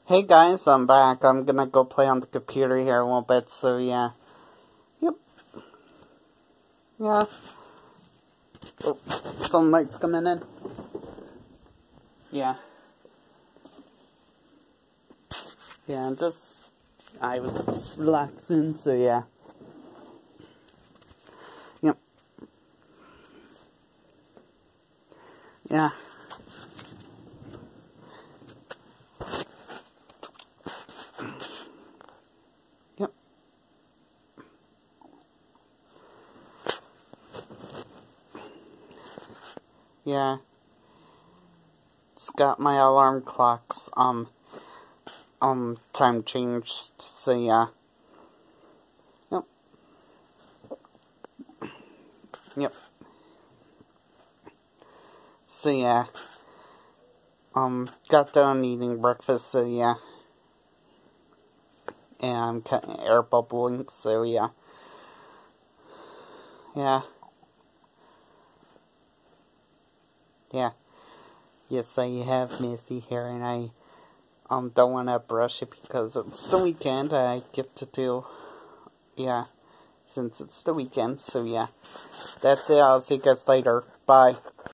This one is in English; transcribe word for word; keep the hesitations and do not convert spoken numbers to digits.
Hey guys, I'm back. I'm gonna go play on the computer here a little bit, so yeah. Yep. Yeah. Oh, sunlight's coming in. Yeah. Yeah, just, I was just relaxing, so yeah. Yep. Yeah. Yep. Yeah. It's got my alarm clocks, um, um, time changed, so yeah. Yep. Yep. So yeah. Um, got done eating breakfast, so yeah. And I'm kind of air bubbling, so yeah. Yeah. Yeah. Yes, I have messy hair, and I um don't want to brush it because it's the weekend. I get to do, yeah, since it's the weekend. So yeah, that's it. I'll see you guys later. Bye.